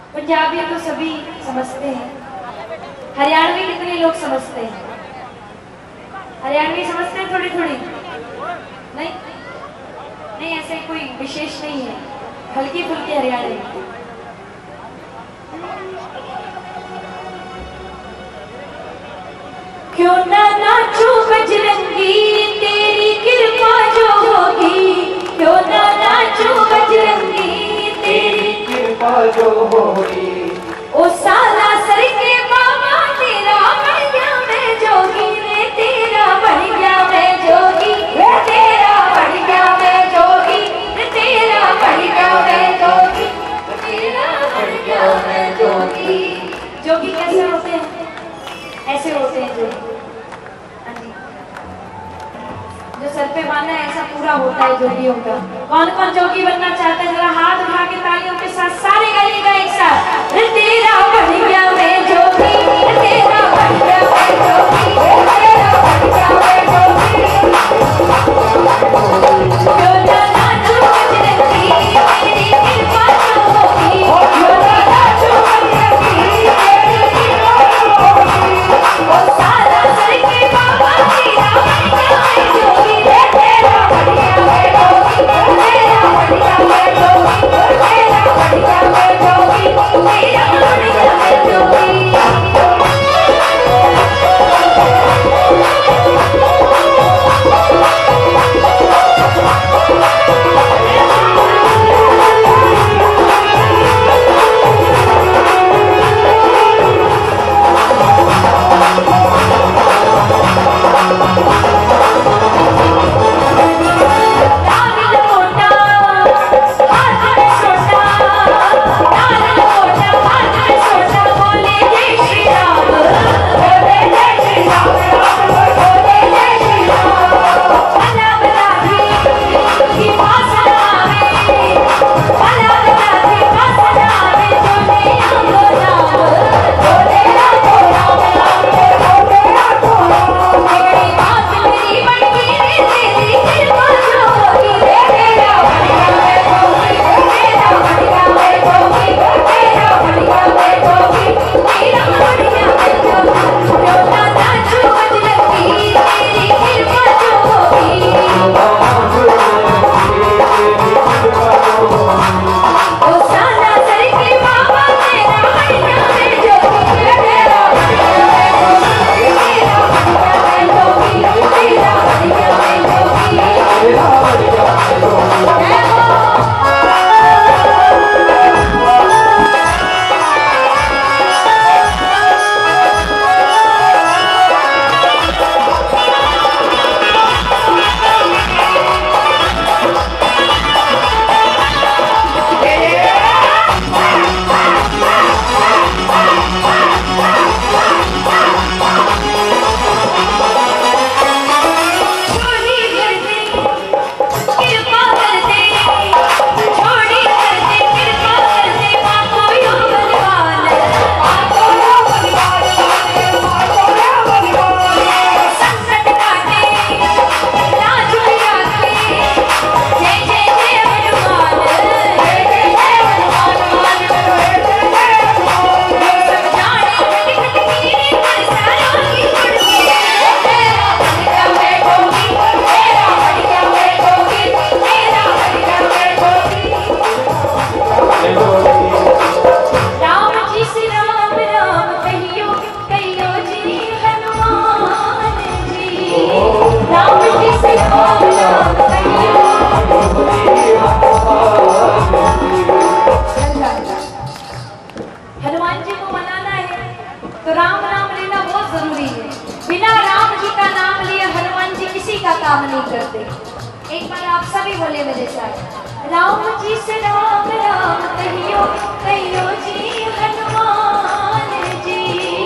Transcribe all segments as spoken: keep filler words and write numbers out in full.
पंजाबी तो सभी समझते हैं, हरियाणवी कितने लोग समझते हैं? हरियाणवी समझते हैं थोड़ी थोड़ी? नहीं नहीं, ऐसे कोई विशेष नहीं है, हल्की फुल्की हरियाणवी। क्यों ना नाचूं बजरंगी तेरी कृपा जो होगी, क्यों ना नाचूं बजरंगी तेरी कृपा जो होगी। ओ साला सर के बाबा तेरा बन गया मैं जोगी रे, तेरा बन गया मैं जोगी रे, तेरा बन गया मैं जोगी रे, तेरा बन गया मैं जोगी, तेरा बन गया मैं जोगी। जोगी कैसे होते हैं? ऐसे होते हैं जोगी। जो सर पे बांधना है ऐसा पूरा होता है जोगियों का। कौन कौन जोगी बनना चाहता है? जरा हाथ उठा के तालियों के साथ सारे गाइएगा एक साथ। तेरा बन गया मैं जोगी, तेरा बन गया मैं जोगी, तेरा बन गया मैं जोगी। क्यों ना नाचूं बजरंगी तेरी कृपा जो होगी, क्यों ना नाचूं बजरंगी तेरी कृपा जो होगी। ओ साला सर के बाबा तेरा बन गया मैं जोगी, तेरा बन गया मैं जोगी, तेरा बन गया मैं जोगी, तेरा बन गया मैं जोगी, तेरा बन गया मैं जोगी। हनुमान जी को मनाना है तो राम नाम लेना बहुत जरूरी है। बिना राम जी का नाम लिए हनुमान जी किसी का काम नहीं करते। एक बार आप सभी बोले मेरे साथ, राम जी से राम राम कहियो कहियो जी हनुमान जी,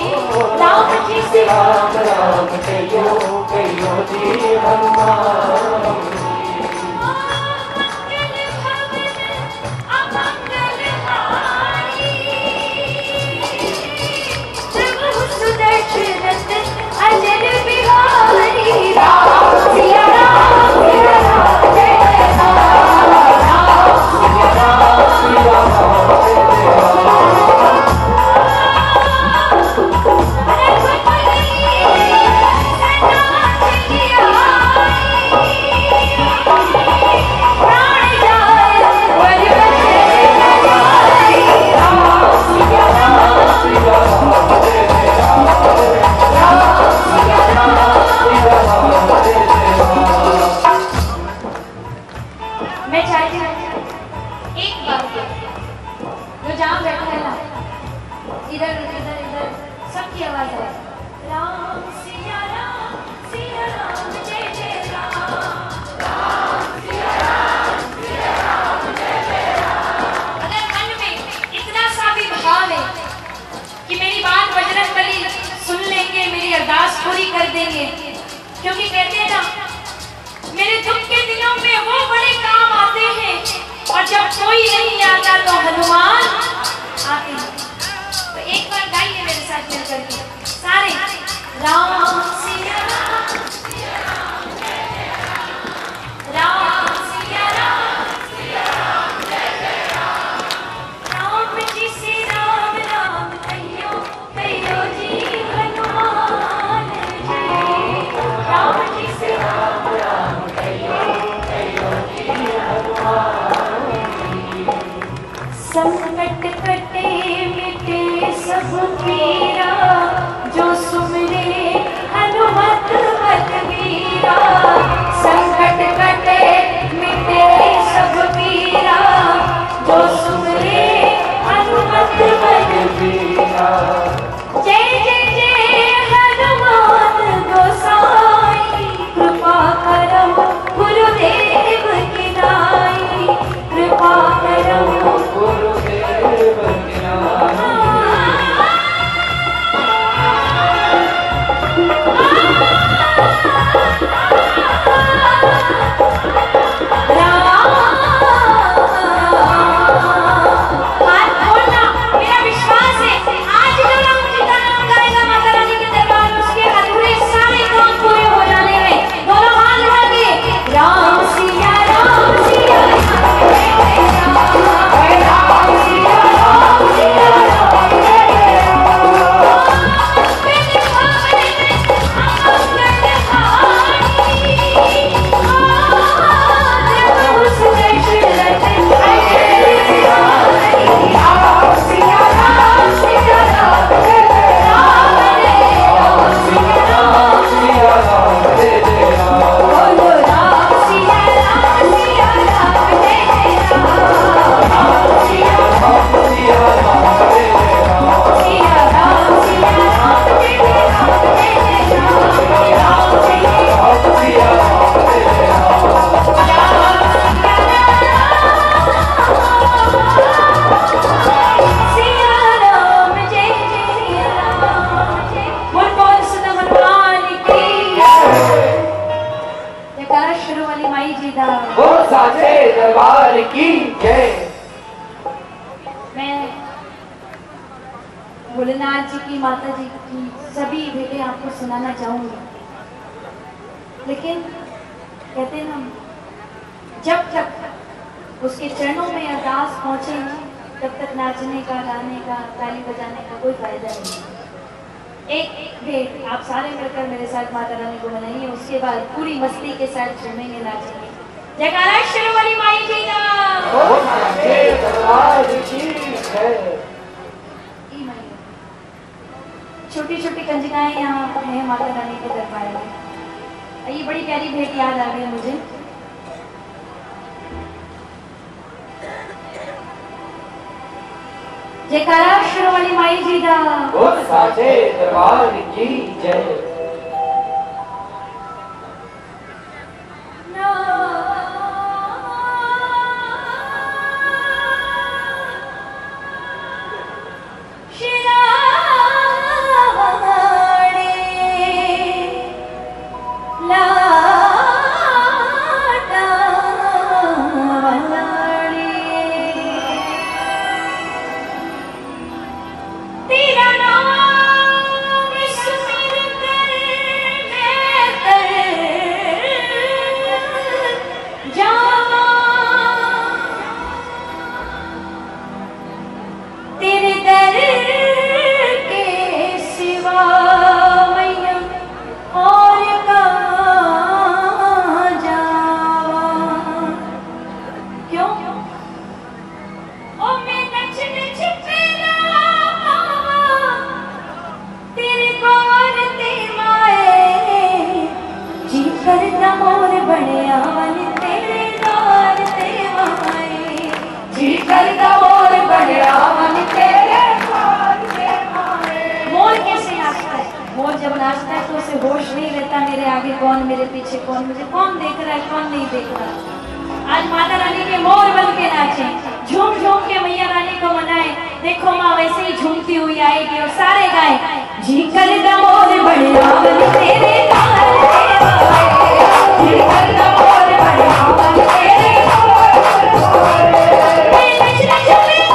राम जी से राम राम कहियो कहियो जी हनुमान जी। अजर बिहारी राम सिया राम सिया राम जय जय राम राम सिया राम सिया राम जय जय राम। जहाँ बैठा है ना, इधर इधर इधर सबकी आवाज है। राम सिया राम सिया राम जय जय राम, राम सिया राम सिया राम जय जय राम। अगर मन में इतना सा भी भाव है कि मेरी बात बजरंगबली सुन लेंगे, मेरी अरदास पूरी कर देंगे, क्योंकि कहते हैं ना मेरे दुख के दिनों में वो बड़े काम आते हैं, और जब कोई नहीं आता तो हनुमान आते हैं। तो एक बार गाइए मेरे साथ मिल करके सारे, राम सिया राम सिया राम जय जय राम, राम सिया राम सिया राम जय जय राम। राम जी से राम राम कहियो कहियो जी हनुमान जी, राम जी से राम राम कहियो कहियो जी हनुमान जी। संकट कटे मिटे सब पीरा, जो सुमरे हनुमत बलबीरा। संकट कटे मिटे सब पीरा, जो सुमरे हनुमत बलबीरा। जय जय जय हनुमान गोसाई, कृपा करो गुरुदेव की नाई, कृपा करो गुरुदेव की नाई। दरबार की जय। मैं भोलेनाथ जी की, माता जी की सभी भेंटें आपको सुनाना चाहूंगी, लेकिन कहते हैं ना जब तक उसके चरणों में अरदास पहुंचे तब तक नाचने का, गाने का, ताली बजाने का कोई फायदा नहीं। एक भेंट आप सारे मिलकर मेरे साथ माता रानी को मनाइए, उसके बाद पूरी मस्ती के साथ झूमेंगे, नाचेंगे। जयकारा शेरवाली माई जी का। छोटी छोटी कंजकाएं यहाँ हैं माता रानी के दरबार में। ये बड़ी प्यारी भेंट याद आ गई मुझे। जयकारा शेरवाली माई जी का। दरबार की जय। तेरा नाम सुमिरते नाचता है तो उसे होश नहीं रहता, मेरे आगे कौन, मेरे पीछे कौन, मुझे कौन देख रहा है, कौन नहीं देख रहा। आज माता रानी के मोर बन के नाचे, झूम झूम के मैया रानी को मनाए। देखो माँ वैसे ही झूमती हुई आएगी और सारे गाए, जी कर दा मोर बढ़िया बन तेरे ताल जी कर दा मोर बढ़िया बन तेरे नच नच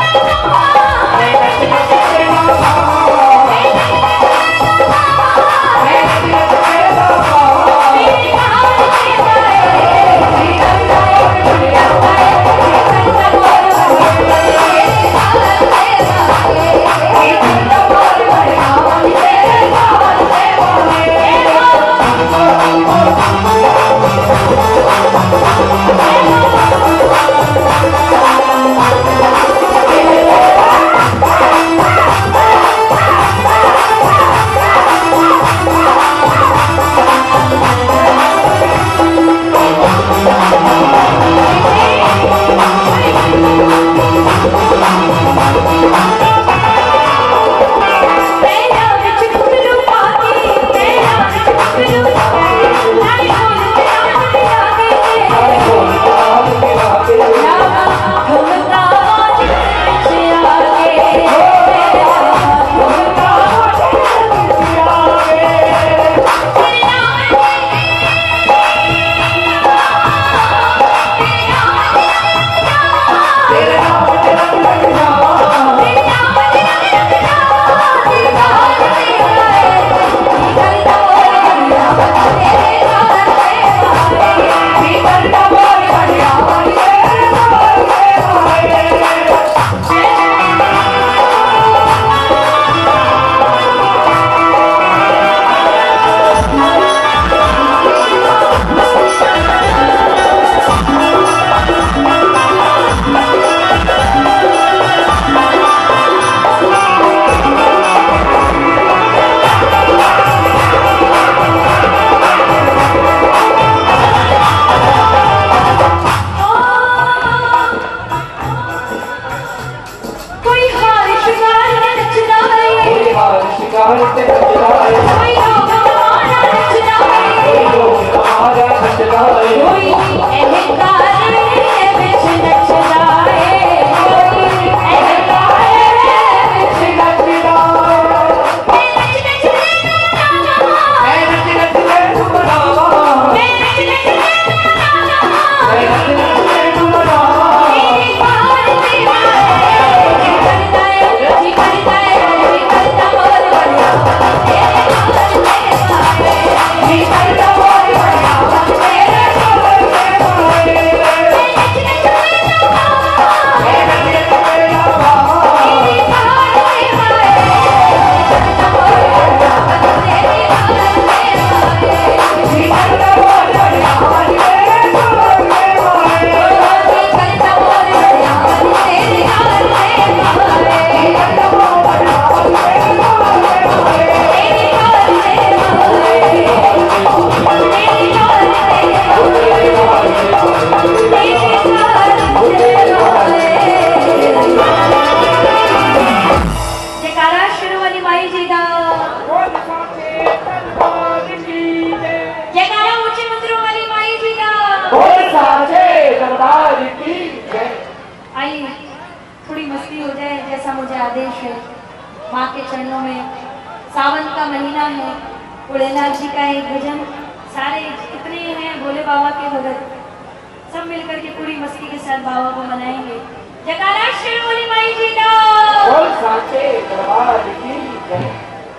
माँ के चरणों में। सावन का महीना है, भोलेनाथ जी का एक भजन, सारे कितने हैं भोले बाबा के भगत, सब मिलकर के पूरी मस्ती के साथ बाबा को मनाएंगे। जयकारा श्री भोली माई जी का। बोल साचे दरबार की जय।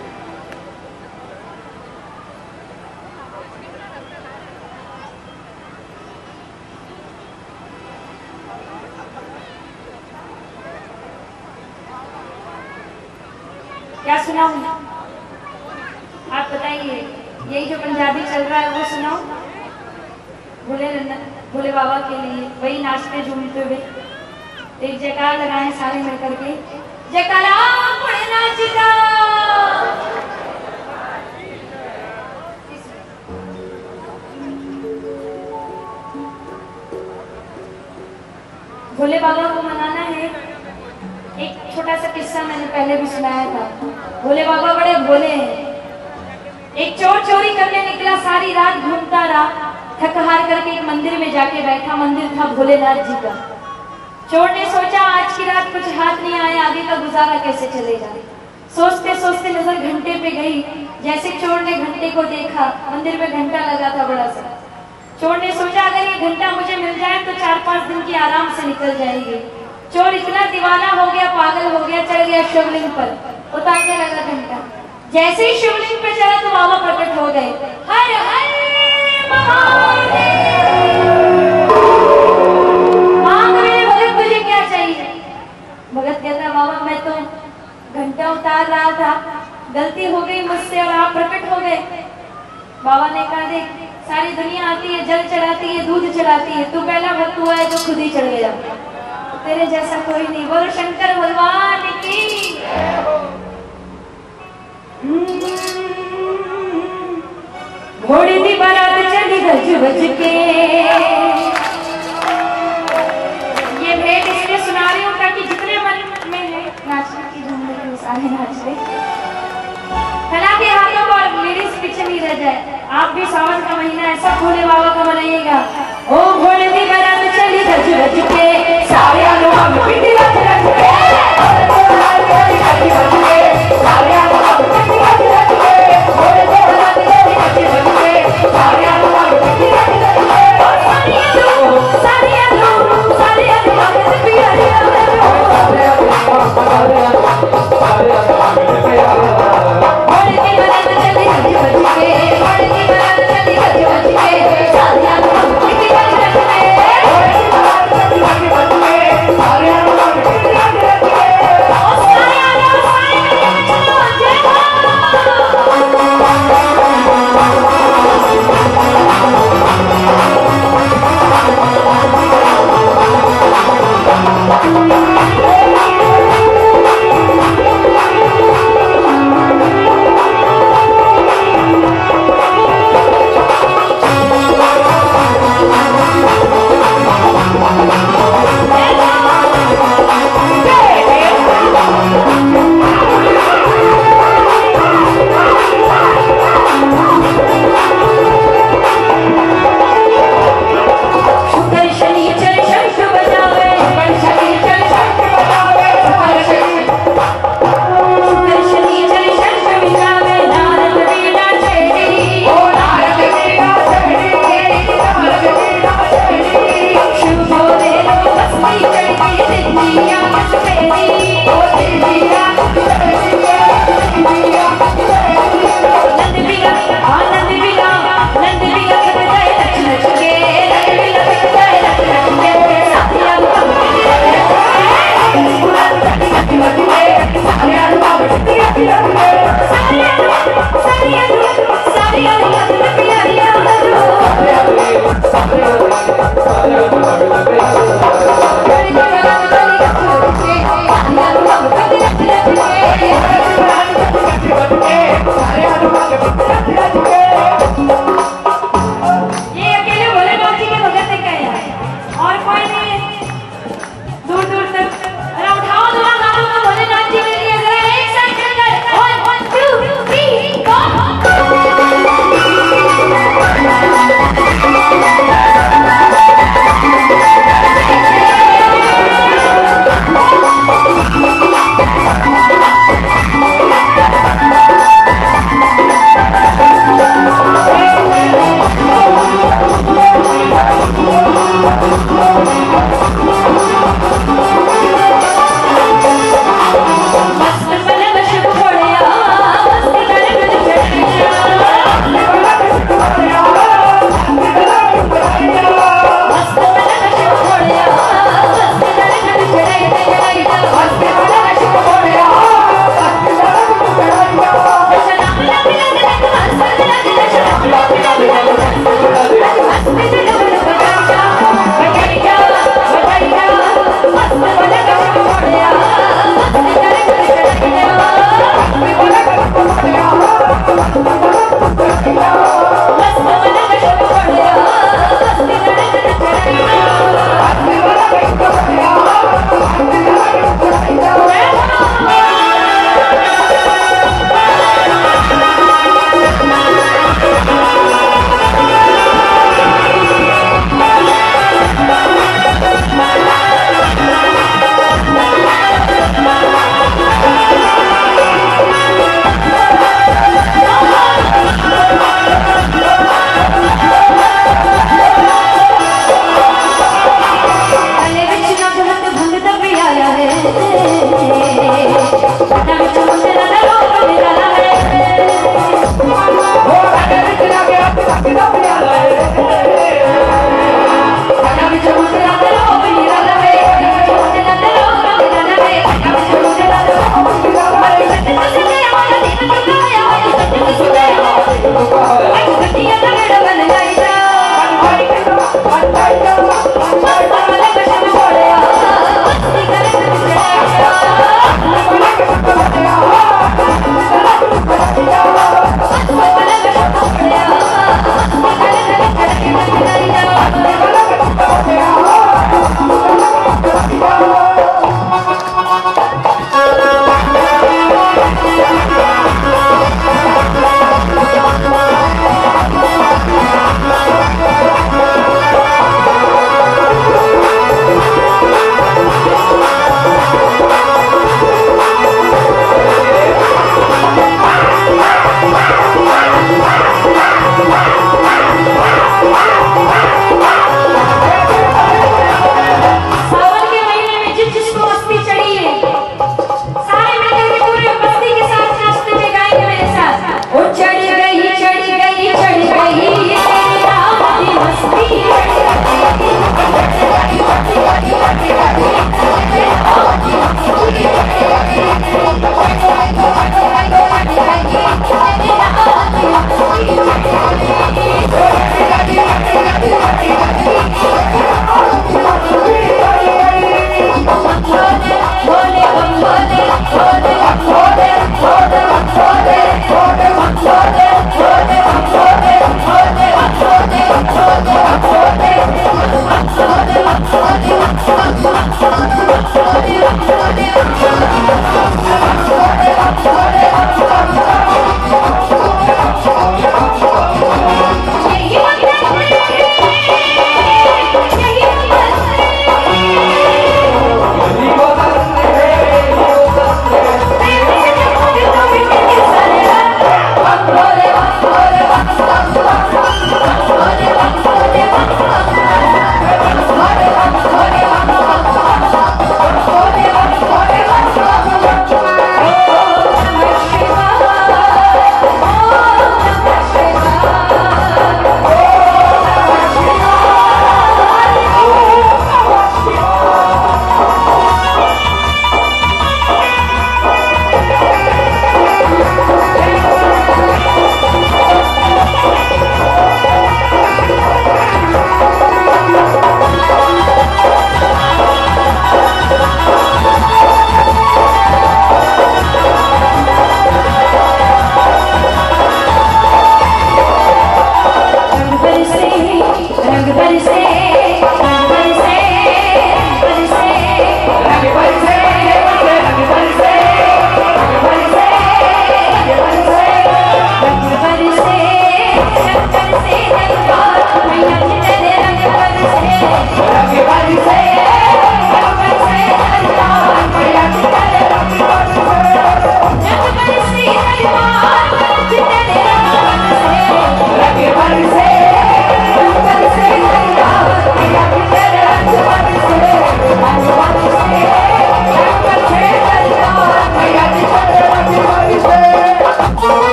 क्या सुनाऊं? आप बताइए, यही जो पंजाबी चल रहा है वो सुनाऊं? भोले भोले बाबा के लिए वही नाचते झूमते हुए एक जयकार लगाएं सारे मिलकर के। जयकारा भोलेनाथ जी का। भोले बाबा को मनाना है। एक छोटा सा किस्सा मैंने पहले भी सुनाया था। भोले बाबा बड़े भोले हैं। एक चोर चोरी करने निकला, सारी रात घूमता रहा, थक हार करके एक मंदिर में जाके बैठा। मंदिर था भोलेनाथ जी का। चोर ने सोचा आज की रात कुछ हाथ नहीं आया, आगे का गुजारा कैसे चलेगा। सोचते सोचते नजर घंटे पे गई। जैसे चोर ने घंटे को देखा, मंदिर में घंटा लगा था बड़ा सा। चोर ने सोचा अगर ये घंटा मुझे मिल जाए तो चार पांच दिन की आराम से निकल जाएगी। चोर इतना दीवाना हो गया, पागल हो गया, चढ़ गया शिवलिंग पर, उतारने लगा घंटा। जैसे ही शिवलिंग पे चढ़ा तो बाबा प्रकट हो गए। हर हर महादेव। मांग रहे भगत तुझे क्या चाहिए? भगत कहता बाबा मैं तो घंटा उतार रहा था, गलती हो गई मुझसे और आप प्रकट हो गए। बाबा ने कहा देख सारी दुनिया आती है, जल चढ़ाती है, दूध चढ़ाती है, तू पहला भक्त हुआ है जो खुद ही चढ़ गया, तेरे जैसा कोई नहीं। बोलो शंकर भगवान की। घोड़ी दी बारात चली गज बज के। ये भेद इसलिए सुना रही हूँ ताकि जितने मन में है नाचने की झूम रही है सारे नाच ले। हालांकि हाथों को और लेडीज पीछे नहीं रह जाए। आप भी सावन का महीना ऐसा भोले बाबा का मनाइएगा। ओ घोड़े दी बारात चली गज बज के, सारे अनुमान पिटी गज गज के, सारे अनुमान पिटी गज गज के, घोड़े दी बारात चली गज गज के, सारे अनुमान पिटी गज गज के, सारे अनुमान सारे अनुमान सारे अनुमान पिटी गज गज के, सारे अनुमान सारे अनुमान सारे अनुमान पिटी गज गज के, घोड़े दी बारात चली गज गज के, घोड़े दी बारात चली गज गज के, सारे अनुमान पिटी गज गज के, घोड़े दी बारात चली गज गज के, सारे अनुमान पिटी गज गज के, ओ सारे अनुमान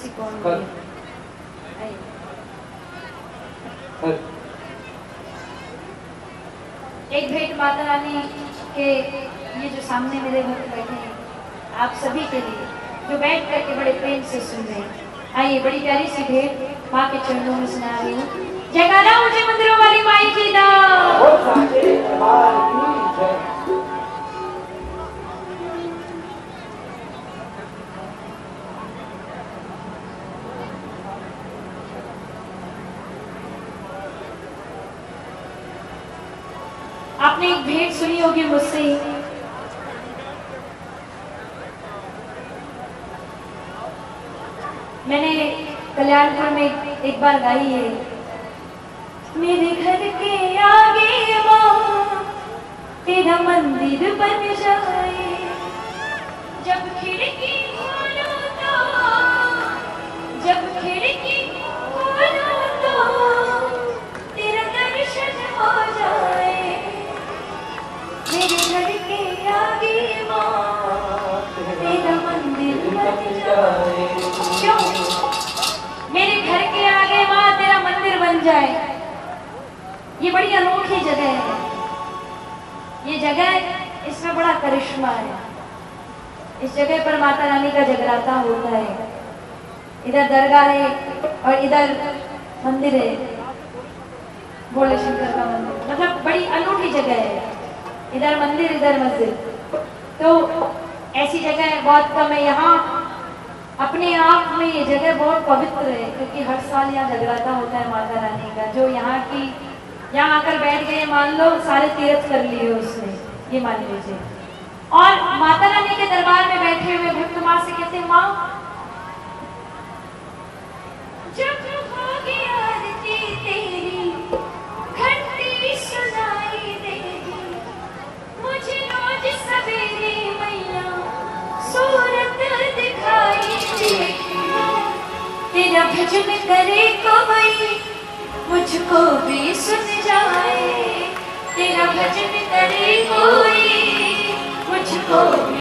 किसी को कर। कर। एक भेंट माता रानी के ये जो सामने मेरे भक्त बैठे हैं आप सभी के लिए जो बैठ करके बड़े प्रेम से सुन रहे हैं। आइए बड़ी प्यारी सी भेंट माँ के चरणों में सुना रही हूँ। जयकारा ऊंचे मंदिरों वाली माई की दा। बोल साचे दरबार की जय। आपने एक भेंट सुनी होगी मुझसे। मैंने कल्याणपुर में एक बार गाई है। मेरे घर के आगे माँ तेरा मंदिर बन जाए, जब खिड़की खोलो तो जब खिड़की खोलो तो तेरा दर्शन हो जाए। मेरे घर के आगे माँ तेरा मंदिर बन जाए। क्यों? मेरे घर के आगे माँ तेरा मंदिर बन जाए। ये बड़ी अनोखी जगह है। ये जगह इसमें बड़ा करिश्मा है। इस जगह पर माता रानी का जगराता होता है। इधर दरगाह है और इधर मंदिर है, भोले शंकर का मंदिर। मतलब बड़ी अनोखी जगह है। इधर मंदिर इधर मस्जिद। तो ऐसी जगह बहुत कम है। यहाँ अपने आप में ये जगह बहुत पवित्र है क्योंकि हर साल यहाँ जगराता होता है माता रानी का। जो यहाँ की यहाँ आकर बैठ गए मान लो सारे तीर्थ कर लिए उसने, ये मान लीजिए। और माता रानी के दरबार में बैठे हुए भक्त माँ से कहते माँ जब होगी आरती तेरी घंटी सुनाई देगी, मुझे रोज सवेरे मैया सूरत दिखाई देगी। तेरा भजन करे कोई मुझको भी सुन जाए, तेरा भजन करे कोई मुझको भी